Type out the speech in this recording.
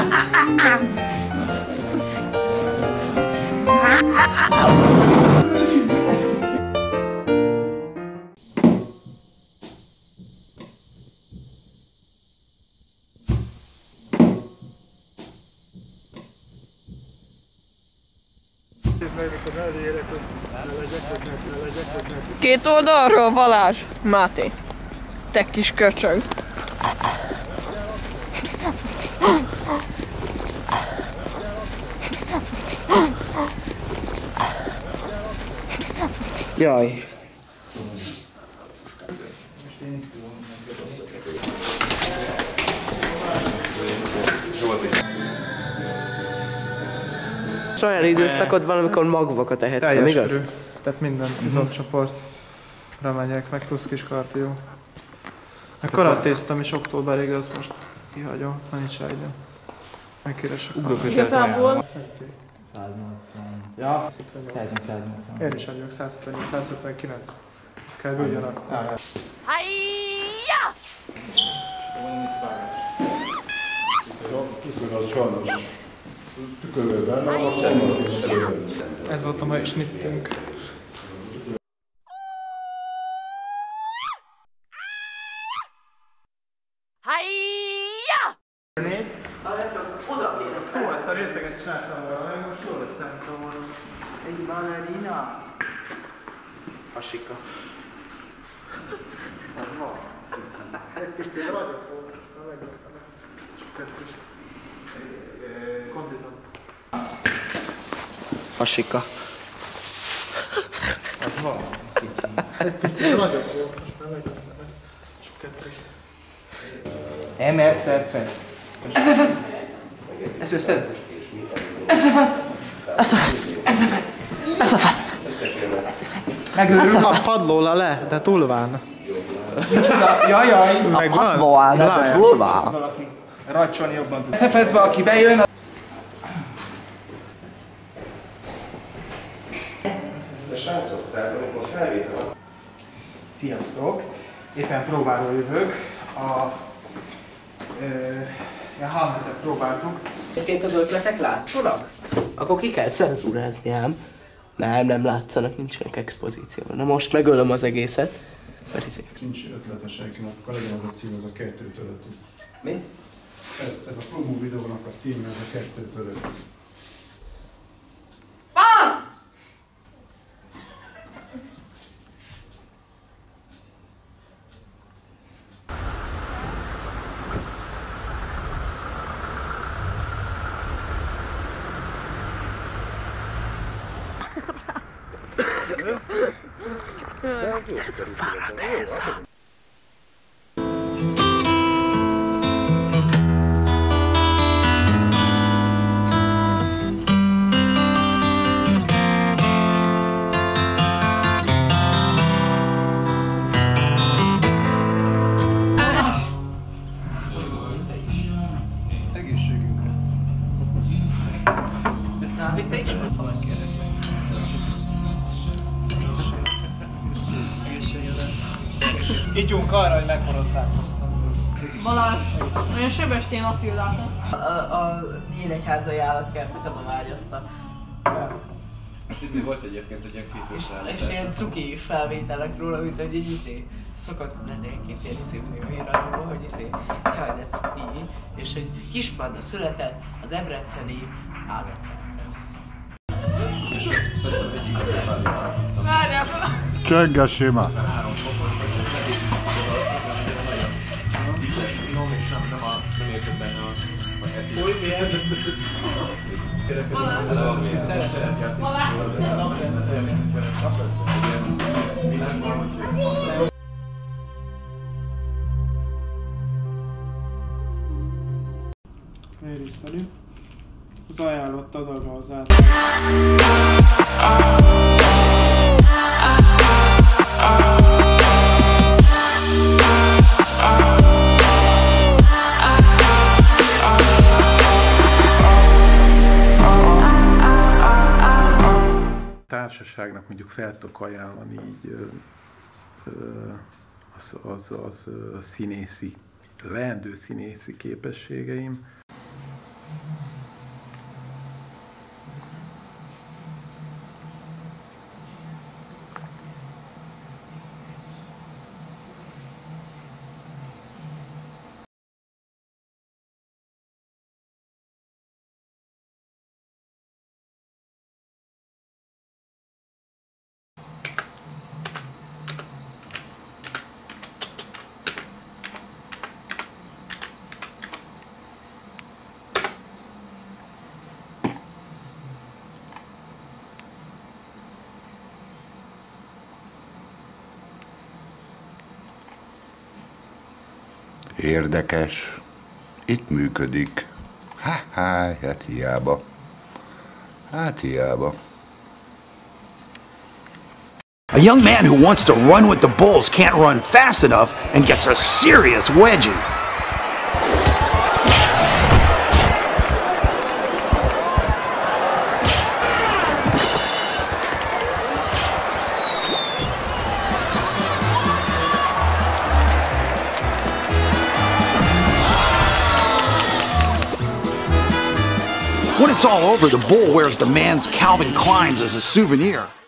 Két oldalról, Balázs! Máté, te kis köcsög! Jaj! Olyan időszakod van, amikor magvakat ehetsz, nem igaz? Körül. Tehát minden izottcsoportra megyek, meg plusz kis kardió. Meg karatéztam is októberig, azt most kihagyom, ha nincs rá időm. Megkeresek. Igazából... 180. Ja, 180. Én is vagyok, 178, 179. Ez kell ugyanakkor. Hajjá! Ez volt a mai snittünk. Hajjá! Hú, ezt a részeget csináltam volna, most jól összeálltam volna. Egy ballerina. Hasika. Az van. Egy picit ragyog volt, most már megvettem. Csak kettőst. Kondizom. Hasika. Az van. Egy picit ragyog volt, most már megvettem. Csak kettőst. MSFS. Ez összed? Ez a fasz! Megőrül, ha padlóla le, de túlván. Jajjaj! Megvan? Padlóan, de túlván. Valaki racsolni jobban tud. Fefedve, aki bejön... De srácok, tehát amikor felvétel... Sziasztok! Éppen próbáról jövök. A Hamletet próbáltuk. Egyébként az ötletek látszanak? Akkor ki kell cenzúrázni ám. Nem látszanak, nincsenek expozícióban. Na most megölöm az egészet. Nincs ötletes senkinek, akkor legyen az a cím, az a 2-től 5-ig. Mit? Ez a promó videónak a címe, ez a 2-től 5-ig. Ez a fáradt ez. Egészségünkre. Návi, te is meghalad kérlek. Ígyunk arra, hogy megmaradváltoztam. Balázs, olyan Sebestyén Attilákat. A Nyíregyházai állatkertet adományozta. Hát izé volt egyébként egy ilyen képviselő. És ilyen cuki felvételek róla, mint hogy így szokott lenni egy-két ilyen izébni a híradóban, hogy jaj, de cuki, és hogy Kispanda született a debreceni állatkertben. Várjál fel! Csengessé már! Mériszeli. Az ajánlott adaga az át. Társaságnak mondjuk fel tudok ajánlani így az színészi, leendő színészi képességeim. Érdekes. Itt működik. Hát hiába. Hát hiába. A young man who wants to run with the Bulls can't run fast enough and gets a serious wedgie. When it's all over, the Bull wears the man's Calvin Kleins as a souvenir.